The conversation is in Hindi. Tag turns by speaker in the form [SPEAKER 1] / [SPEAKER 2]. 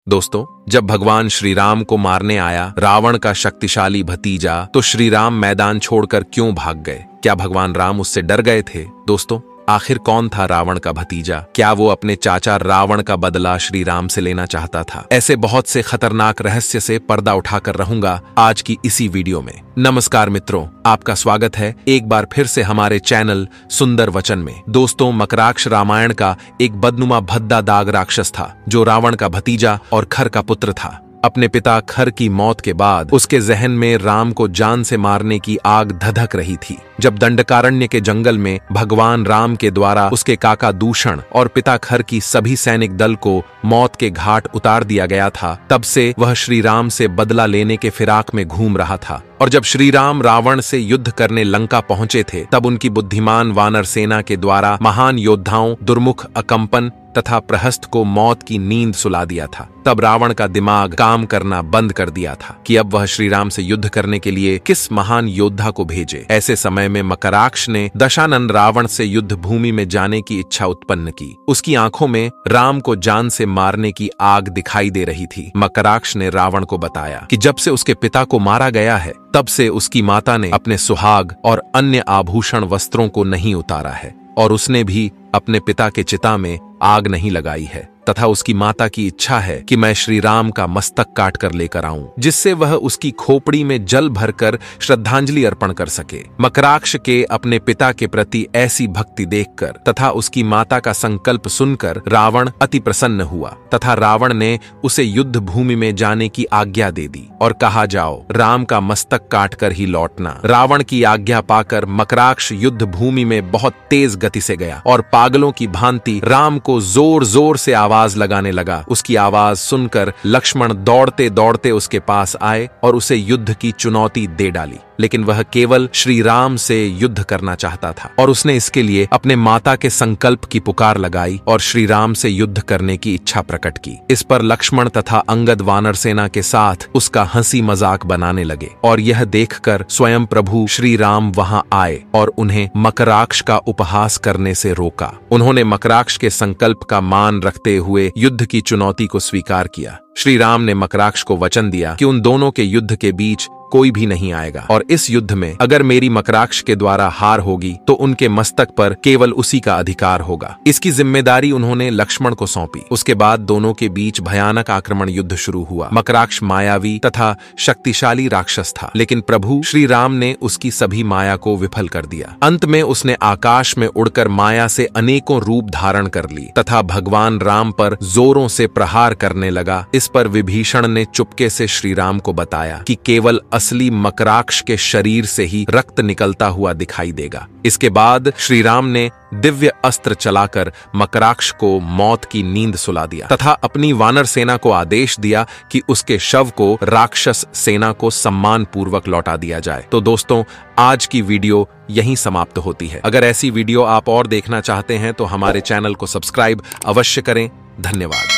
[SPEAKER 1] दोस्तों, जब भगवान श्री राम को मारने आया रावण का शक्तिशाली भतीजा, तो श्री राम मैदान छोड़कर क्यों भाग गए? क्या भगवान राम उससे डर गए थे? दोस्तों, आखिर कौन था रावण का भतीजा? क्या वो अपने चाचा रावण का बदला श्री राम से लेना चाहता था? ऐसे बहुत से खतरनाक रहस्य से पर्दा उठाकर रहूंगा आज की इसी वीडियो में। नमस्कार मित्रों, आपका स्वागत है एक बार फिर से हमारे चैनल सुंदर वचन में। दोस्तों, मकराक्ष रामायण का एक बदनुमा भद्दा दाग राक्षस था जो रावण का भतीजा और खर का पुत्र था। अपने पिता खर की मौत के बाद उसके जहन में राम को जान से मारने की आग धधक रही थी। जब दंडकारण्य के जंगल में भगवान राम के द्वारा उसके काका दूषण और पिता खर की सभी सैनिक दल को मौत के घाट उतार दिया गया था, तब से वह श्री राम से बदला लेने के फिराक में घूम रहा था। और जब श्री राम रावण से युद्ध करने लंका पहुंचे थे, तब उनकी बुद्धिमान वानर सेना के द्वारा महान योद्धाओं दुर्मुख अकंपन तथा प्रहस्त को मौत की नींद सुला दिया था। तब रावण का दिमाग काम करना बंद कर दिया था कि अब वह श्री राम से युद्ध करने के लिए किस महान योद्धा को भेजे। ऐसे समय में मकराक्ष ने दशानन रावण से युद्ध भूमि में जाने की इच्छा उत्पन्न की। उसकी आंखों में राम को जान से मारने की आग दिखाई दे रही थी। मकराक्ष ने रावण को बताया कि जब से उसके पिता को मारा गया है, तब से उसकी माता ने अपने सुहाग और अन्य आभूषण वस्त्रों को नहीं उतारा है, और उसने भी अपने पिता के चिता में आग नहीं लगाई है, तथा उसकी माता की इच्छा है कि मैं श्री राम का मस्तक काट कर लेकर आऊं, जिससे वह उसकी खोपड़ी में जल भरकर श्रद्धांजलि अर्पण कर सके। मकराक्ष के अपने पिता के प्रति ऐसी भक्ति देखकर तथा उसकी माता का संकल्प सुनकर रावण अति प्रसन्न हुआ, तथा रावण ने उसे युद्ध भूमि में जाने की आज्ञा दे दी और कहा, जाओ, राम का मस्तक काट कर ही लौटना। रावण की आज्ञा पाकर मकराक्ष युद्ध भूमि में बहुत तेज गति से गया और पागलों की भांति राम को जोर जोर से आवाज लगाने लगा। उसकी आवाज सुनकर लक्ष्मण दौड़ते दौड़ते उसके पास आए और उसे युद्ध की चुनौती दे डाली। लेकिन वह केवल श्री राम से युद्ध करना चाहता था, और उसने इसके लिए अपने माता के संकल्प की पुकार लगाई और श्री राम से युद्ध करने की इच्छा प्रकट की। इस पर लक्ष्मण तथा अंगद वानर सेना के साथ उसका हंसी मजाक बनाने लगे, और यह देखकर स्वयं प्रभु श्री राम वहां आए और उन्हें मकराक्ष का उपहास करने से रोका। उन्होंने मकराक्ष के संकल्प का मान रखते हुए युद्ध की चुनौती को स्वीकार किया। श्री राम ने मकराक्ष को वचन दिया कि उन दोनों के युद्ध के बीच कोई भी नहीं आएगा, और इस युद्ध में अगर मेरी मकराक्ष के द्वारा हार होगी तो उनके मस्तक पर केवल उसी का अधिकार होगा। इसकी जिम्मेदारी उन्होंने लक्ष्मण को सौंपी। उसके बाद दोनों के बीच भयानक आक्रमण युद्ध शुरू हुआ। मकराक्ष मायावी तथा शक्तिशाली राक्षस था, लेकिन प्रभु श्री राम ने उसकी सभी माया को विफल कर दिया। अंत में उसने आकाश में उड़कर माया से अनेकों रूप धारण कर ली तथा भगवान राम पर जोरों से प्रहार करने लगा। इस पर विभीषण ने चुपके से श्री राम को बताया कि केवल असली मकराक्ष के शरीर से ही रक्त निकलता हुआ दिखाई देगा। इसके बाद श्री राम ने दिव्य अस्त्र चलाकर मकराक्ष को मौत की नींद सुला दिया तथा अपनी वानर सेना को आदेश दिया कि उसके शव को राक्षस सेना को सम्मान पूर्वक लौटा दिया जाए। तो दोस्तों, आज की वीडियो यहीं समाप्त होती है। अगर ऐसी वीडियो आप और देखना चाहते हैं तो हमारे चैनल को सब्सक्राइब अवश्य करें। धन्यवाद।